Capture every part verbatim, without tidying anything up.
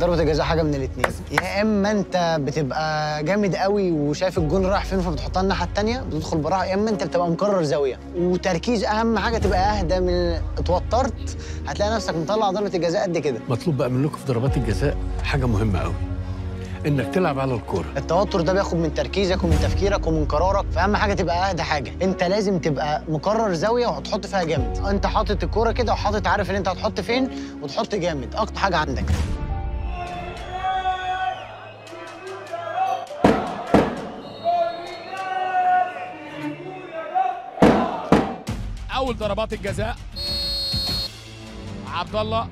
ضربة الجزاء حاجة من الاتنين، يا إما أنت بتبقى جامد قوي وشايف الجون رايح فين فبتحطها الناحية التانية بتدخل براها، يا إما أنت بتبقى مقرر زاوية وتركيز. أهم حاجة تبقى أهدى من اتوترت هتلاقي نفسك مطلع ضربة الجزاء قد كده. مطلوب بقى منكم في ضربات الجزاء حاجة مهمة قوي، إنك تلعب على الكورة. التوتر ده بياخد من تركيزك ومن تفكيرك ومن قرارك، فأهم حاجة تبقى أهدى حاجة. أنت لازم تبقى مقرر زاوية وهتحط فيها جامد، أنت حاطط الكورة كده وحاطط عارف إن أنت هتحط فين وتحط جامد، أكتر حاجة عندك. أول ضربات الجزاء عبد الله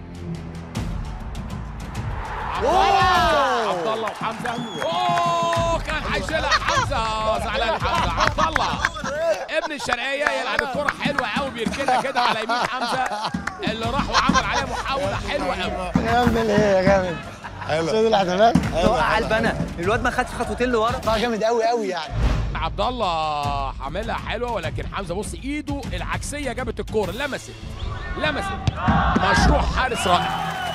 عبد الله وحمزة. اوه كان هيشيلها حمزة، زعلان حمزة. عبد الله ابن الشرقية يلعب الكرة حلوة قوي، بيركنها كده على يمين حمزة اللي راح وعمل عليها محاولة حلوة قوي. جامد ايه يا جامد؟ حلو. شوف الاحتفال وقع البنا، الواد ما خدش خطوتين لورا. طلع جامد قوي قوي يعني. عبد الله عاملها حلوة، ولكن حمزة بص ايده العكسية جابت الكورة، لمست لمست. مشروع حارس رائع.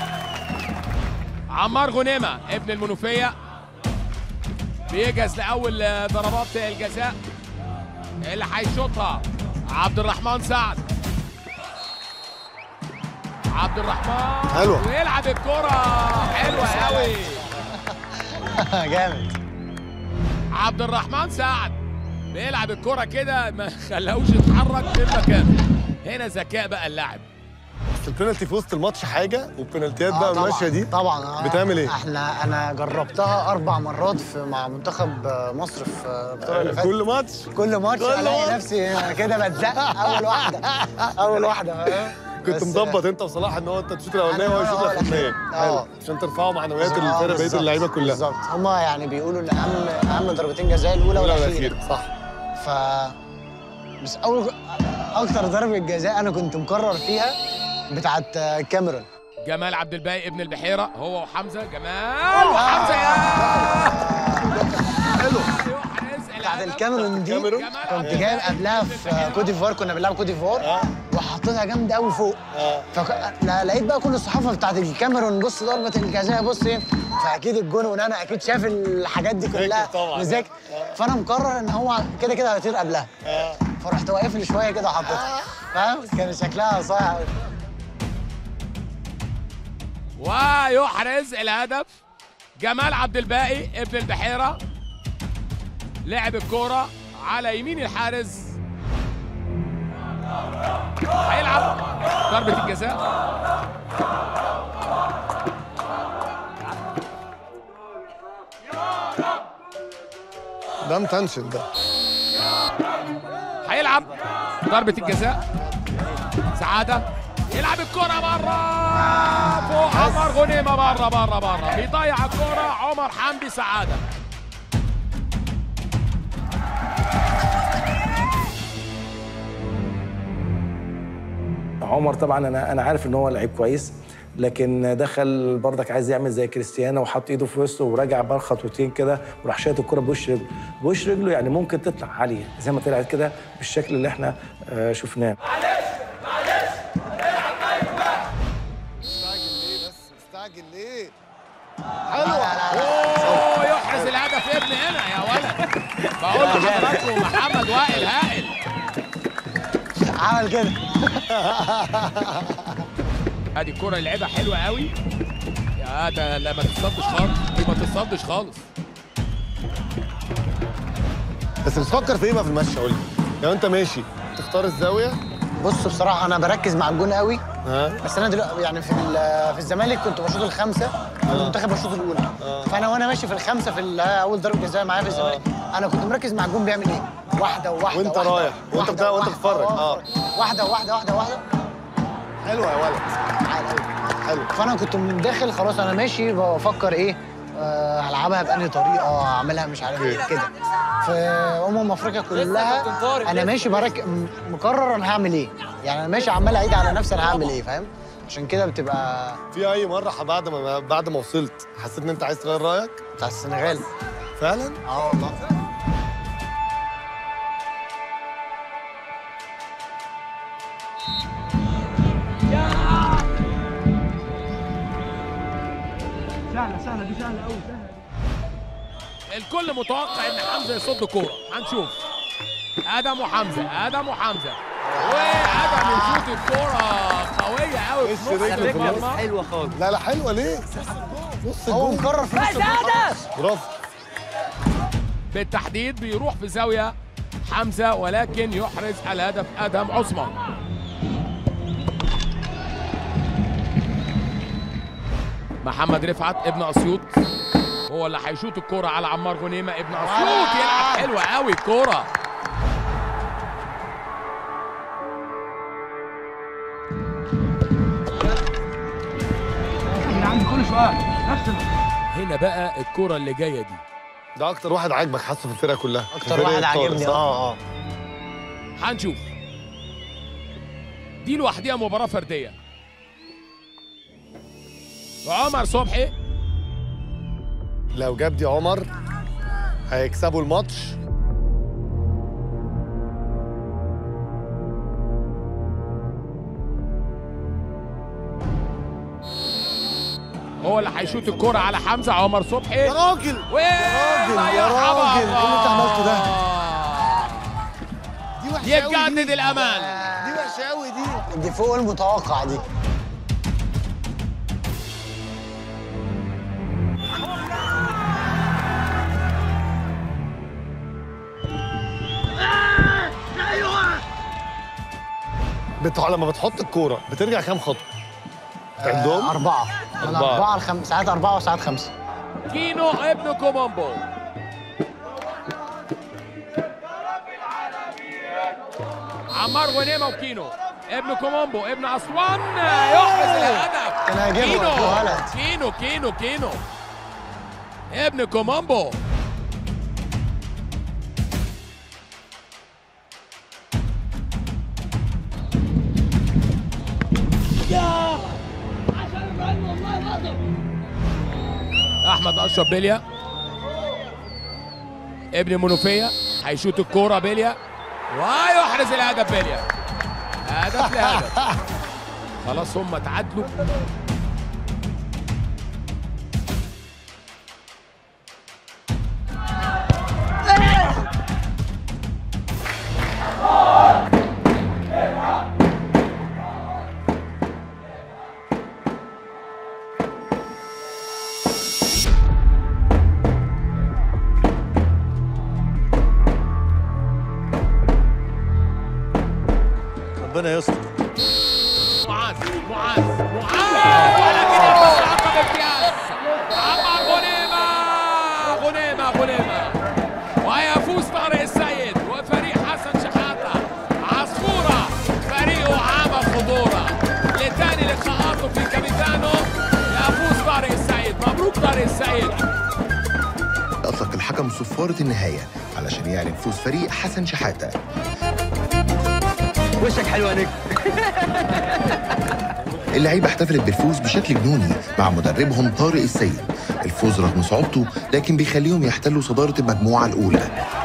عمار غنيمة ابن المنوفية بيجهز لأول ضربات الجزاء اللي هيشوطها عبد الرحمن سعد. عبد الرحمن حلوة ويلعب الكرة حلوة قوي. جامد. عبد الرحمن سعد بيلعب الكرة كده ما خلاهوش يتحرك من مكانه. هنا ذكاء بقى اللاعب. بس البينالتي في وسط الماتش حاجه، والبينالتيات آه بقى طبعاً الماشيه دي طبعا بتعمل ايه؟ احنا انا جربتها اربع مرات في مع منتخب مصر في البطوله اللي فاتت. كل ماتش كل ماتش كل الاقي ماتش. نفسي كده بتزق اول واحده اول واحده فاهم؟ كنت بس- مظبط انت وصلاح ان هو انت تشوط الاولانيه أنا وهو يشوط هو الاخرانيه. اه. حلو عشان ترفعوا معنويات آه، الفرقه بقيه بالظبط، اللعيبه كلها. بالظبط. هما يعني بيقولوا ان اهم اهم ضربتين جزاء الاولى الاولى والاخيره. والاخيره صح. ف بس اول اكتر ضربه جزاء انا كنت مقرر فيها بتاعت كاميرون. جمال عبد الباقي ابن البحيرة هو وحمزة. جمال وحمزة يا حلو. بتاعت الكاميرون دي الكاميرون. كنت جايب قبلها في كوت ديفوار، كنا بنلعب كوت ديفوار اه. وحطيتها جامده قوي فوق. اه. فلقيت بقى كل الصحافه بتاعت الكاميرون بص ضربه الجزاء بص ايه، فاكيد الجون وانا اكيد شاف الحاجات دي كلها طبعاً. مذاكر. فانا مقرر ان هو كده كده هيطير قبلها. اه. فرحت واقف لي شويه كده وحطيتها فاهم، كان شكلها صايع قوي. ويحرز الهدف جمال عبد الباقي ابن البحيرة. لعب الكرة على يمين الحارس، هيلعب ضربة الجزاء. ده متنشن ده. هيلعب ضربة الجزاء. سعادة يلعب الكرة بره فوق عمر غنيمة، بره بره بره بيضيع الكرة عمر حمدي سعادة. عمر طبعا انا انا عارف ان هو لعيب كويس، لكن دخل برضك عايز يعمل زي كريستيانو وحط ايده في وسطه ورجع بقى خطوتين كده وراح شايط الكرة بوش رجله. بوش رجله يعني ممكن تطلع عاليه زي ما طلعت كده بالشكل اللي احنا آه شفناه. مستعجل ليه بس؟ مستعجل ليه؟ اوه يحرز الهدف ابن هنا يا ولد. بقول لحضراتكم محمد وائل هائل عمل كده. ادي الكرة اللي لعبها حلوة قوي. يا ده لا ما تصدش خالص، دي ما تصدش خالص. بس بتفكر في ايه بقى في المشي؟ قول لي لو انت ماشي تختار الزاويه. بص بصراحه انا بركز مع الجون قوي. ها. بس انا دلوقتي يعني في في الزمالك كنت بشوط الخمسه، في المنتخب بشوط الاولى. فانا وانا ماشي في الخمسه في اول ضربه جزاء معايا في الزمالك انا كنت مركز مع الجون بيعمل ايه، واحده وواحده وانت واحدة رايح وانت بتاع وانت واحدة بتتفرج. اه واحده واحده واحده واحده. حلو يا ولد. عال قوي. حلو. فانا كنت من داخل خلاص انا ماشي بفكر ايه آه، هلعبها بأنهي طريقه، اعملها مش عارف ايه كده. في امم افريقيا كلها انا ماشي برك مقرر انا هعمل ايه، يعني انا ماشي عمال اعيد على نفسي انا هعمل ايه فاهم. عشان كده بتبقى في اي مره بعد ما بعد ما وصلت حسيت ان انت عايز تغير رايك؟ بتاع السنغال. فعلا؟ اه والله. سهله سهله دي سهله قوي سهله. الكل متوقع ان حمزه يصد كوره، هنشوف. ادم وحمزه، ادم وحمزه، وادم يشوط الكوره قويه قوي وش في نص رجله في النص. المرمى. حلوه خالص. لا لا حلوه ليه؟ نص هو الجول. مكرر في نص الجول. برافو. بالتحديد بيروح في زاويه حمزه، ولكن يحرز الهدف ادم عثمان. محمد رفعت ابن اسيوط هو اللي هيشوط الكوره على عمار غنيمه ابن اسيوط، يلعب حلوه قوي الكوره. عندي كل شويه نفس هنا بقى الكوره اللي جايه دي، ده اكتر واحد عاجبك حاسه في الفرقه كلها. اكتر واحد عاجبني. اه اه هنشوف. دي لوحديها مباراه فرديه. عمر صبحي لو جاب دي عمر هيكسبوا الماتش. هو اللي هيشوط الكوره على حمزه. عمر صبحي يا راجل و يا راجل يا راجل، ايه اللي انت عملته ده؟ دي وحشه قوي. يتجدد الامل. دي وحشه قوي دي. دي فوق المتوقع دي. بتح... لما بتحط الكوره بترجع كام خطوه؟ تعدهم؟ آه أربعة. من أربعة. أربعة لخمسة، ساعات أربعة وساعات خمسة. كينو ابن كومومبو. عمار غنيمه وكينو ابن كومومبو ابن اسوان يحرز الهدف. كان هيجيبه كينو يا ولد. كينو كينو كينو ابن كومومبو. احمد اشرف بليا ابن منوفيه هيشوط الكوره بليا ويحرز الهدف. بليا هدف لهدف. خلاص هم تعادلوا. ربنا يستر. معاذ معاذ معاذ ولكن يحرز عقب امتياز. عمر غنيمه غنيمه غنيمه ويفوز طارق السيد وفريق حسن شحاته. عصفوره فريقه عمل خضوره لثاني لقاءاته في كابيتانو. يفوز طارق السيد. مبروك طارق السيد. أطلق الحكم صفارة النهاية علشان يعلن فوز فريق حسن شحاتة. وشك حلو يا نجم. اللعيبة احتفلت بالفوز بشكل جنوني مع مدربهم طارق السيد. الفوز رغم صعوبته لكن بيخليهم يحتلوا صدارة المجموعة الأولى.